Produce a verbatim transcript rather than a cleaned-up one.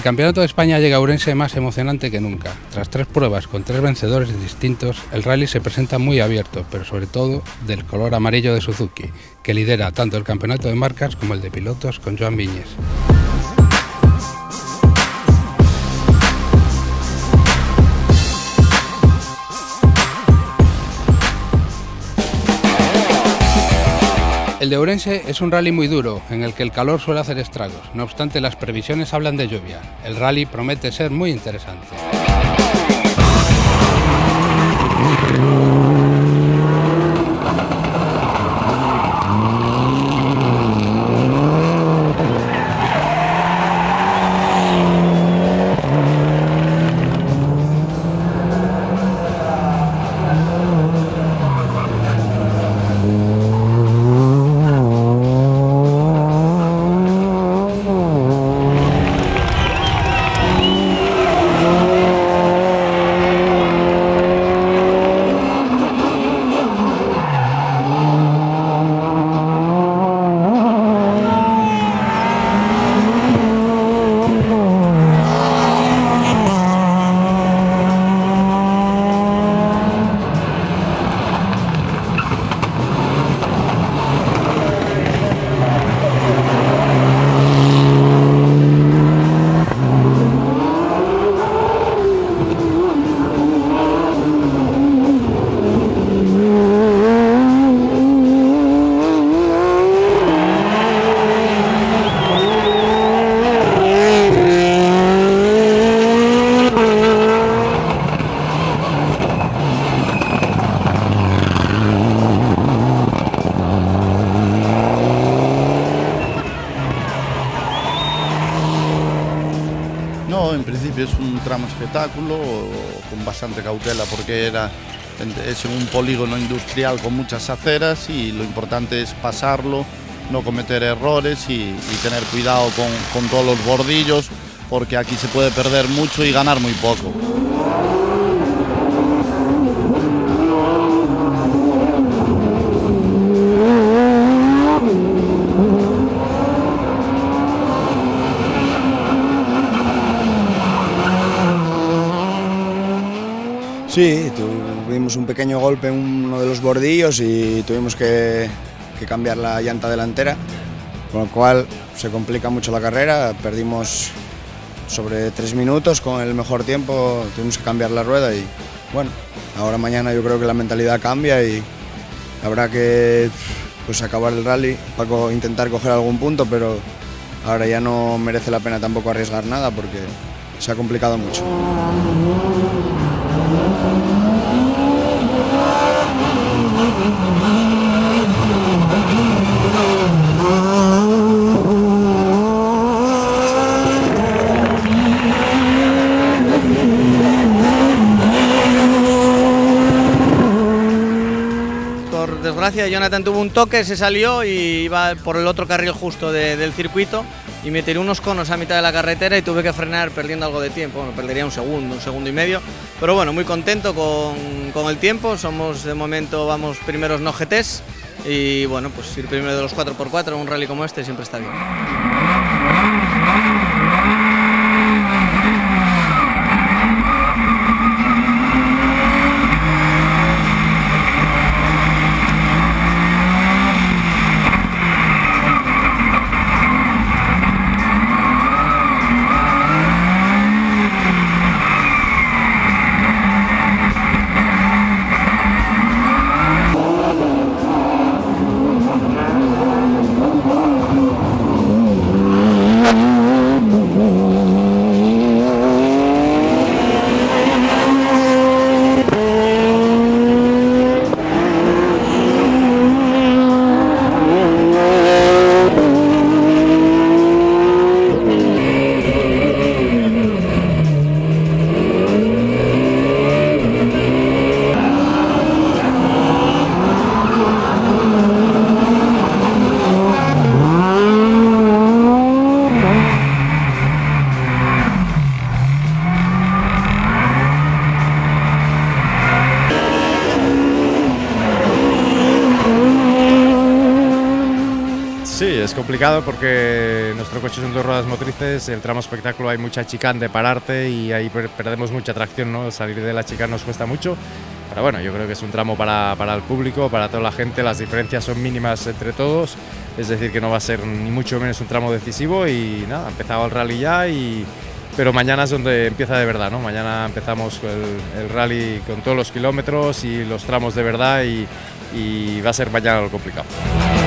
Campeonato de España llega a Ourense más emocionante que nunca. Tras tres pruebas con tres vencedores distintos, el rally se presenta muy abierto, pero sobre todo del color amarillo de Suzuki, que lidera tanto el campeonato de marcas como el de pilotos con Joan Viñes. El de Ourense es un rally muy duro, en el que el calor suele hacer estragos. No obstante, las previsiones hablan de lluvia. El rally promete ser muy interesante. No, en principio es un tramo espectáculo con bastante cautela porque era, es un polígono industrial con muchas aceras y lo importante es pasarlo, no cometer errores y, y tener cuidado con, con todos los bordillos porque aquí se puede perder mucho y ganar muy poco. Sí, tuvimos un pequeño golpe en uno de los bordillos y tuvimos que, que cambiar la llanta delantera, con lo cual se complica mucho la carrera. Perdimos sobre tres minutos con el mejor tiempo, tuvimos que cambiar la rueda y bueno, ahora mañana yo creo que la mentalidad cambia y habrá que pues, acabar el rally para intentar coger algún punto, pero ahora ya no merece la pena tampoco arriesgar nada porque se ha complicado mucho. Por desgracia, Jonathan tuvo un toque, se salió y iba por el otro carril justo de, del circuito y me tiró unos conos a mitad de la carretera y tuve que frenar perdiendo algo de tiempo. Bueno, perdería un segundo, un segundo y medio, pero bueno, muy contento con, con el tiempo. Somos de momento, vamos primeros no G Ts y bueno, pues ir primero de los cuatro por cuatro en un rally como este siempre está bien. es complicado porque nuestro coche son dos ruedas motrices, el tramo espectáculo hay mucha chicane de pararte y ahí per perdemos mucha tracción, ¿no? Salir de la chicane nos cuesta mucho, pero bueno, yo creo que es un tramo para, para el público, para toda la gente, las diferencias son mínimas entre todos, es decir que no va a ser ni mucho menos un tramo decisivo y nada, ha empezado el rally ya, y, pero mañana es donde empieza de verdad, ¿no? Mañana empezamos el, el rally con todos los kilómetros y los tramos de verdad y, y va a ser mañana lo complicado.